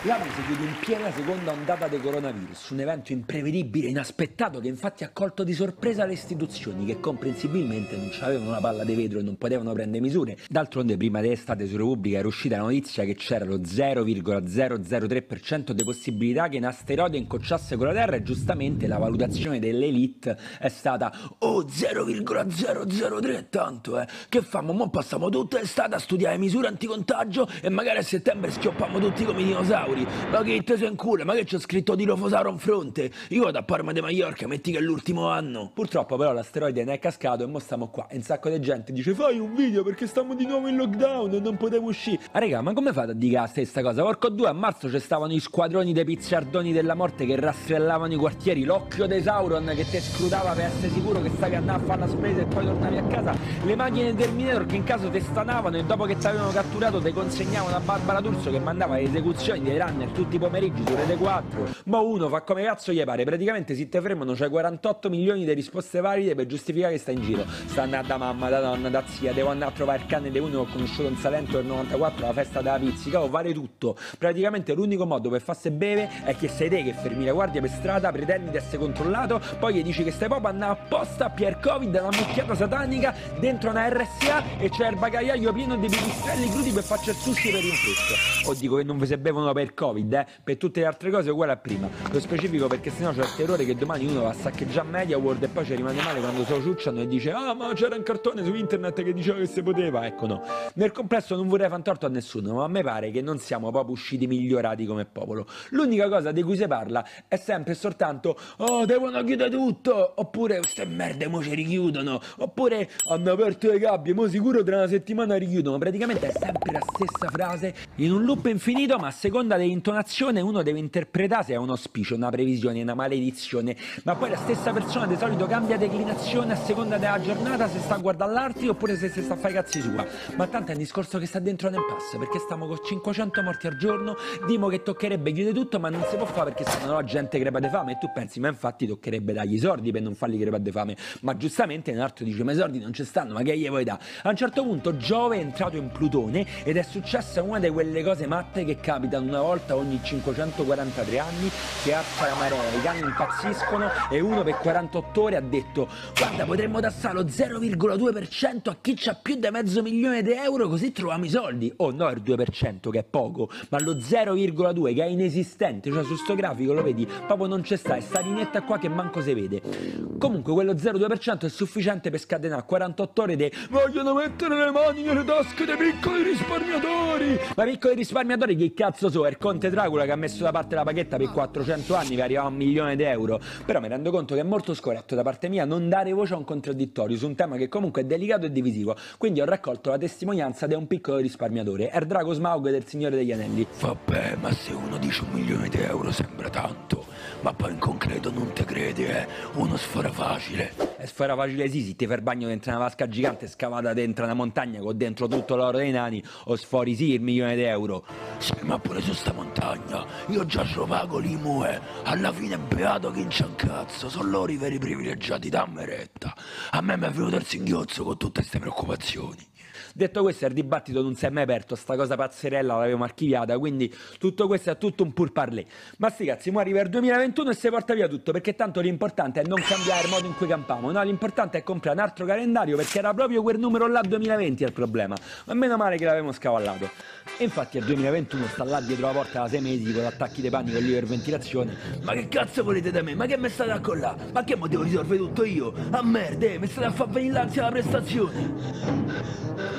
L'AMI si chiude in piena seconda ondata di coronavirus, un evento imprevedibile, inaspettato, che infatti ha colto di sorpresa le istituzioni, che comprensibilmente non avevano una palla di vetro e non potevano prendere misure. D'altronde prima d'estate su Repubblica era uscita la notizia che c'era lo 0,003% di possibilità che un asteroide incocciasse con la Terra, e giustamente la valutazione dell'elite è stata «Oh, 0,003, tanto che famo? Mo passiamo tutta l'estate a studiare misure anticontagio e magari a settembre schioppiamo tutti come i dinosauri. Ma che te sei in culo? Ma che c'ho scritto dinosauro in fronte? Io vado a Parma di Maiorca, metti che è l'ultimo anno». Purtroppo però l'asteroide ne è cascato e mo stiamo qua, e un sacco di gente dice «Fai un video perché stiamo di nuovo in lockdown e non potevo uscire». Ah raga, ma come fate a dire la stessa cosa? Porco due, a marzo ci stavano i squadroni dei pizzardoni della morte che rastrellavano i quartieri, l'occhio dei Sauron che te scrutava per essere sicuro che stavi andando a fare la spesa e poi tornavi a casa, le macchine del Terminator che in caso te stanavano e dopo che ti avevano catturato te consegnavano a Barbara D'Urso che mandava le esecuzioni dei runner tutti i pomeriggi su Rete 4. Ma uno fa come cazzo gli pare, praticamente se te fermano c'hai 48 milioni di risposte valide per giustificare che stai in giro. Sta andando da mamma, da nonna, da zia, devo andare a trovare il cane di uno che ho conosciuto in Salento del 94 alla festa della pizzica, o vale tutto. Praticamente l'unico modo per farsi beve è che sei te che fermi la guardia per strada, pretendi di essere controllato, poi gli dici che stai proprio andando apposta a Pier Covid, una mucchiata satanica dentro una RSA e c'è il bagagliaio pieno di pipistrelli crudi per farci il sushi per rinfresco. O dico che non vi si bevono per Covid, per tutte le altre cose è uguale a prima. Lo specifico perché sennò c'è il terrore che domani uno va a saccheggiare Media World e poi ci rimane male quando se lo ciucciano e dice «Ah, ma c'era un cartone su internet che diceva che si poteva». Ecco, no. Nel complesso non vorrei far torto a nessuno, ma a me pare che non siamo proprio usciti migliorati come popolo. L'unica cosa di cui si parla è sempre e soltanto «Oh, devono chiudere tutto», oppure «Queste merde mo ci richiudono», oppure «Hanno aperto le gabbie, mo sicuro tra una settimana richiudono». Praticamente è sempre la stessa frase in un loop infinito, ma a seconda dell'intonazione uno deve interpretare se è un auspicio, una previsione, una maledizione. Ma poi la stessa persona di solito cambia declinazione a seconda della giornata, se sta a guardare l'altri oppure se sta a fare i cazzi sua. Ma tanto è un discorso che sta dentro nel pass, perché stiamo con 500 morti al giorno, dimo che toccherebbe chiudere tutto, ma non si può fare perché sennò la gente crepa di fame. E tu pensi, ma infatti toccherebbe dargli i soldi per non farli crepare di fame. Ma giustamente un altro dice, ma i soldi non ci stanno, ma che gli vuoi dare? A un certo punto Giove è entrato in Plutone ed è successa una di quelle cose matte che capitano una volta ogni 543 anni, che alza la marea, i cani impazziscono e uno per 48 ore ha detto «Guarda, potremmo tassare lo 0,2% a chi c'ha più di €500.000 così troviamo i soldi». Oh no, il 2% che è poco, ma lo 0,2 che è inesistente, cioè su sto grafico lo vedi, proprio non c'è sta, è sta linetta qua che manco si vede. Comunque quello 0,2% è sufficiente per scatenare 48 ore di «Vogliono mettere le mani nelle tasche dei piccoli risparmiatori». Ma piccoli risparmiatori che cazzo so? È il conte Dracula che ha messo da parte la paghetta per 400 anni che arriva a €1.000.000. Però mi rendo conto che è molto scorretto da parte mia non dare voce a un contraddittorio su un tema che comunque è delicato e divisivo, quindi ho raccolto la testimonianza di un piccolo risparmiatore, il Drago Smaug del Signore degli Anelli. Vabbè, ma se uno dice €1.000.000 sembra tanto, ma poi in concreto non te crede, uno sfora facile. È sfera facile sì, se ti fai il bagno dentro una vasca gigante scavata dentro una montagna con dentro tutto l'oro dei nani, o sfori sì €1.000.000. Sì, ma pure su sta montagna, io già ce lo pago l'IMU, alla fine è beato che non c'è un cazzo, sono loro i veri privilegiati, dammi retta. A me mi è venuto il singhiozzo con tutte queste preoccupazioni. Detto questo, il dibattito non si è mai aperto, sta cosa pazzerella l'avevamo archiviata, quindi tutto questo è tutto un pur parler. Ma sti cazzi, mo arriva il 2021 e si porta via tutto, perché tanto l'importante è non cambiare il modo in cui campiamo, no? L'importante è comprare un altro calendario, perché era proprio quel numero là 2020 il problema, ma meno male che l'avevamo scavallato. E infatti il 2021 sta là dietro la porta da 6 mesi con attacchi di panico e l'iperventilazione. Ma che cazzo volete da me? Ma che mi state a collare? Ma che mo devo risolvere tutto io? A merda, mi state a far venire l'ansia alla prestazione.